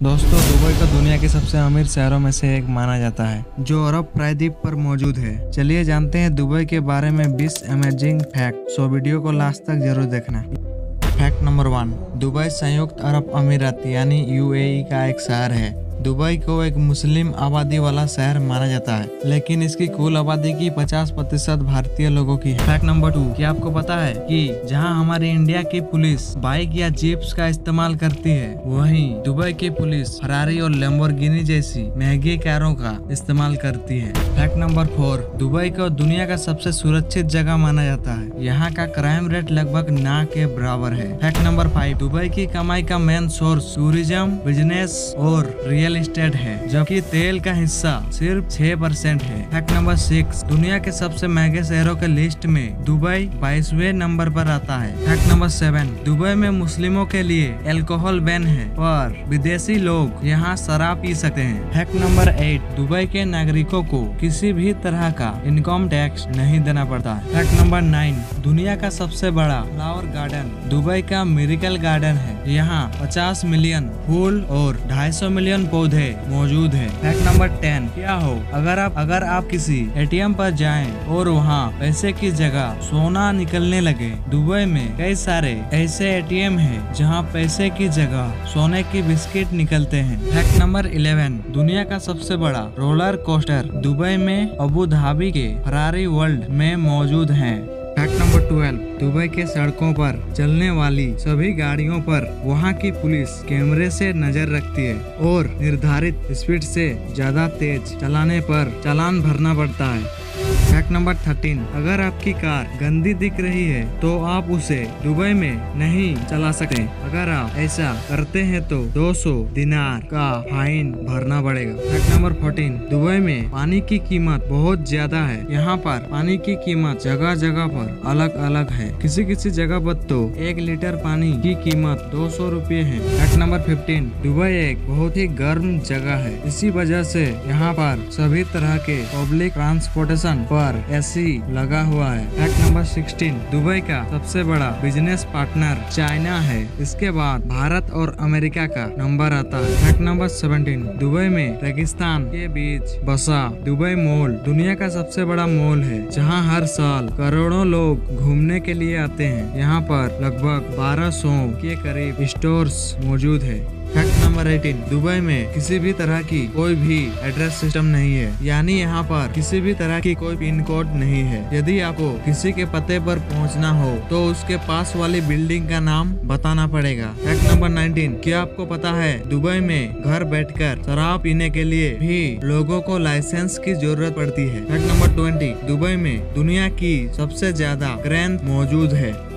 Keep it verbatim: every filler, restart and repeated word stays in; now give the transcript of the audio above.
दोस्तों, दुबई को दुनिया के सबसे अमीर शहरों में से एक माना जाता है, जो अरब प्रायद्वीप पर मौजूद है। चलिए जानते हैं दुबई के बारे में बीस अमेजिंग फैक्ट। सो वीडियो को लास्ट तक जरूर देखना। फैक्ट नंबर वन, दुबई संयुक्त अरब अमीरात यानी यूएई का एक शहर है। दुबई को एक मुस्लिम आबादी वाला शहर माना जाता है, लेकिन इसकी कुल आबादी की पचास प्रतिशत भारतीय लोगों की है। फैक्ट नंबर टू, क्या आपको पता है कि जहां हमारी इंडिया की पुलिस बाइक या जीप्स का इस्तेमाल करती है, वहीं दुबई की पुलिस फरारी और लैम्बोर्गिनी जैसी महंगी कारों का इस्तेमाल करती है। फैक्ट नंबर फोर, दुबई को दुनिया का सबसे सुरक्षित जगह माना जाता है। यहाँ का क्राइम रेट लगभग ना के बराबर है। फैक्ट नंबर फाइव, दुबई की कमाई का मेन सोर्स टूरिज्म, बिजनेस और रियल स्टेट है, जबकि तेल का हिस्सा सिर्फ छह परसेंट है। फैक्ट नंबर सिक्स, दुनिया के सबसे महंगे शहरों के लिस्ट में दुबई बाईसवें नंबर पर आता है। फैक्ट नंबर सेवन, दुबई में मुस्लिमों के लिए अल्कोहल बैन है, पर विदेशी लोग यहाँ शराब पी सकते हैं। फैक्ट नंबर एट, दुबई के नागरिकों को किसी भी तरह का इनकम टैक्स नहीं देना पड़ता है। फैक्ट नंबर नाइन, दुनिया का सबसे बड़ा फ्लावर गार्डन दुबई का मिरेकल गार्डन है। यहाँ पचास मिलियन फूल और ढाई सौ मिलियन पौधे मौजूद है। फैक्ट नंबर टेन, क्या हो अगर आप अगर आप किसी एटीएम पर जाएं और वहाँ पैसे की जगह सोना निकलने लगे। दुबई में कई सारे ऐसे एटीएम हैं जहाँ पैसे की जगह सोने की बिस्किट निकलते हैं। फैक्ट नंबर इलेवन, दुनिया का सबसे बड़ा रोलर कोस्टर दुबई में अबू धाबी के फरारी वर्ल्ड में मौजूद है। फैक्ट नंबर ट्वेल्व, दुबई के सड़कों पर चलने वाली सभी गाड़ियों पर वहां की पुलिस कैमरे से नजर रखती है और निर्धारित स्पीड से ज्यादा तेज चलाने पर चालान भरना पड़ता है। फैक्ट नंबर थर्टीन, अगर आपकी कार गंदी दिख रही है तो आप उसे दुबई में नहीं चला सकते। अगर आप ऐसा करते हैं तो दो सौ दिनार का फाइन भरना पड़ेगा। फैक्ट नंबर फोर्टीन, दुबई में पानी की कीमत बहुत ज्यादा है। यहाँ पर पानी की कीमत जगह जगह पर अलग अलग है। किसी किसी जगह पर तो एक लीटर पानी की कीमत दो सौ रूपए है। फैक्ट नंबर फिफ्टीन, दुबई एक बहुत ही गर्म जगह है। इसी वजह से यहाँ पर सभी तरह के पब्लिक ट्रांसपोर्टेशन पर एसी लगा हुआ है। फैक्ट नंबर सिक्सटीन, दुबई का सबसे बड़ा बिजनेस पार्टनर चाइना है। इसके बाद भारत और अमेरिका का नंबर आता है। फैक्ट नंबर सेवनटीन, दुबई में रेगिस्तान के बीच बसा दुबई मॉल दुनिया का सबसे बड़ा मॉल है, जहां हर साल करोड़ों लोग घूमने के लिए आते हैं। यहाँ पर लगभग बारह सौ के करीब स्टोर्स मौजूद है। फैक्ट नंबर एटीन, दुबई में किसी भी तरह की कोई भी एड्रेस सिस्टम नहीं है, यानी यहाँ पर किसी भी तरह की कोई पिन कोड नहीं है। यदि आपको किसी के पते पर पहुँचना हो तो उसके पास वाली बिल्डिंग का नाम बताना पड़ेगा। फैक्ट नंबर नाइनटीन, क्या आपको पता है दुबई में घर बैठकर शराब पीने के लिए भी लोगों को लाइसेंस की जरूरत पड़ती है। फैक्ट नंबर ट्वेंटी, दुबई में दुनिया की सबसे ज्यादा क्रेन मौजूद है।